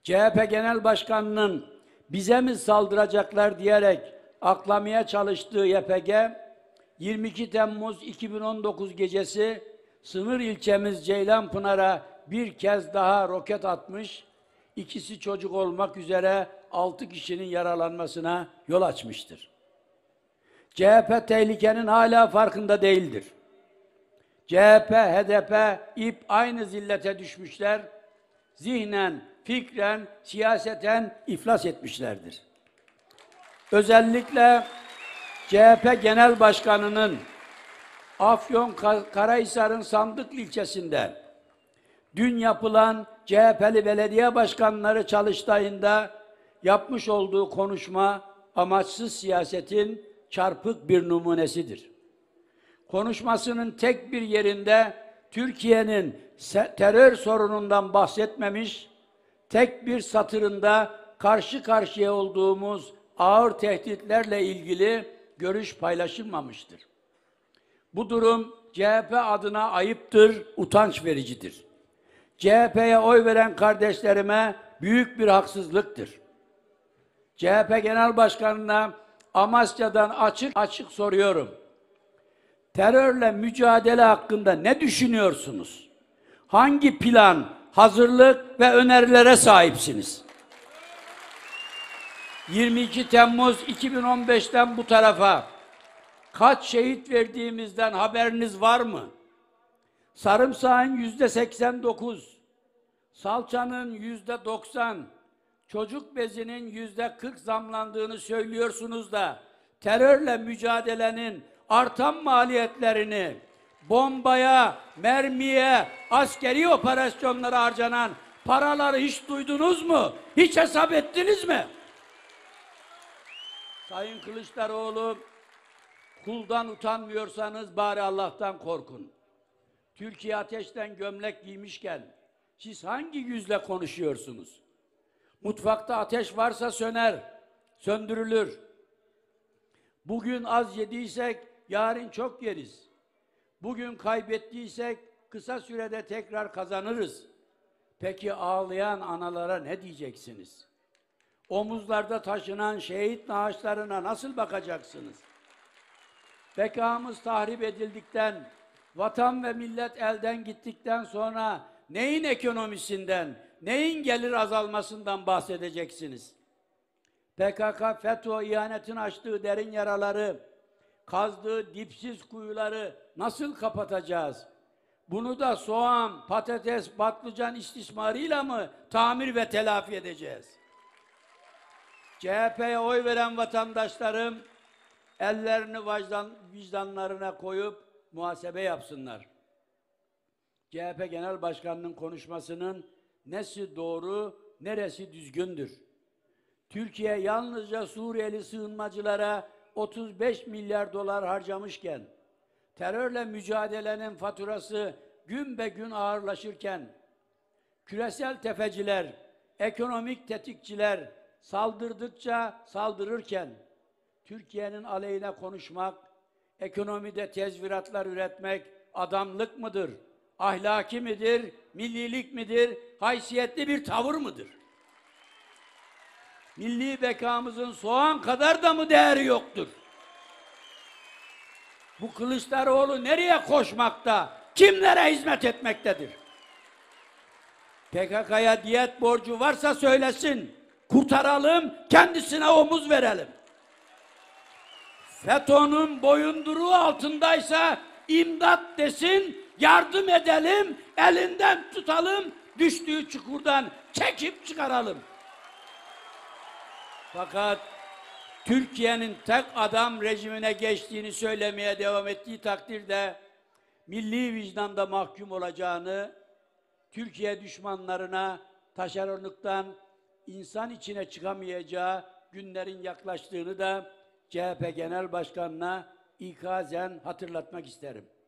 CHP Genel Başkanı'nın bize mi saldıracaklar diyerek aklamaya çalıştığı YPG, 22 Temmuz 2019 gecesi sınır ilçemiz Ceylanpınar'a bir kez daha roket atmış, ikisi çocuk olmak üzere 6 kişinin yaralanmasına yol açmıştır. CHP tehlikenin hala farkında değildir. CHP, HDP, İP aynı zillete düşmüşler, zihnen, fikren, siyaseten iflas etmişlerdir. Özellikle CHP Genel Başkanı'nın Afyonkarahisar'ın Sandıklı ilçesinde dün yapılan CHP'li belediye başkanları çalıştayında yapmış olduğu konuşma amaçsız siyasetin çarpık bir numunesidir. Konuşmasının tek bir yerinde Türkiye'nin terör sorunundan bahsetmemiş, tek bir satırında karşı karşıya olduğumuz ağır tehditlerle ilgili görüş paylaşılmamıştır. Bu durum CHP adına ayıptır, utanç vericidir. CHP'ye oy veren kardeşlerime büyük bir haksızlıktır. CHP Genel Başkanı'na Amasya'dan açık açık soruyorum. Terörle mücadele hakkında ne düşünüyorsunuz? Hangi plan, hazırlık ve önerilere sahipsiniz? 22 Temmuz 2015'ten bu tarafa kaç şehit verdiğimizden haberiniz var mı? Sarımsağın %89, salçanın %90, çocuk bezinin %40 zamlandığını söylüyorsunuz da terörle mücadelenin artan maliyetlerini bombaya, mermiye, askeri operasyonlara harcanan paraları hiç duydunuz mu? Hiç hesap ettiniz mi? Sayın Kılıçdaroğlu, kuldan utanmıyorsanız bari Allah'tan korkun. Türkiye ateşten gömlek giymişken siz hangi yüzle konuşuyorsunuz? Mutfakta ateş varsa söner, söndürülür. Bugün az yediysek yarın çok yeriz. Bugün kaybettiysek kısa sürede tekrar kazanırız. Peki ağlayan analara ne diyeceksiniz? Omuzlarda taşınan şehit naaşlarına nasıl bakacaksınız? Bekamız tahrip edildikten, vatan ve millet elden gittikten sonra neyin ekonomisinden, neyin gelir azalmasından bahsedeceksiniz? PKK, FETÖ ihanetin açtığı derin yaraları, kazdığı dipsiz kuyuları nasıl kapatacağız? Bunu da soğan, patates, patlıcan istismarıyla mı tamir ve telafi edeceğiz? CHP'ye oy veren vatandaşlarım ellerini vicdanlarına koyup muhasebe yapsınlar. CHP Genel Başkanı'nın konuşmasının nesi doğru, neresi düzgündür? Türkiye yalnızca Suriyeli sığınmacılara 35 milyar dolar harcamışken, terörle mücadelenin faturası gün be gün ağırlaşırken, küresel tefeciler, ekonomik tetikçiler saldırdıkça saldırırken, Türkiye'nin aleyhine konuşmak, ekonomide tezviratlar üretmek adamlık mıdır? Ahlaki midir? Millilik midir? Haysiyetli bir tavır mıdır? Milli bekamızın soğan kadar da mı değeri yoktur? Bu Kılıçdaroğlu nereye koşmakta? Kimlere hizmet etmektedir? PKK'ya diyet borcu varsa söylesin. Kurtaralım, kendisine omuz verelim. FETÖ'nün boyunduruğu altındaysa imdat desin, yardım edelim, elinden tutalım, düştüğü çukurdan çekip çıkaralım. Fakat Türkiye'nin tek adam rejimine geçtiğini söylemeye devam ettiği takdirde milli vicdanda mahkum olacağını, Türkiye düşmanlarına taşeronluktan insan içine çıkamayacağı günlerin yaklaştığını da CHP Genel Başkanı'na ikazen hatırlatmak isterim.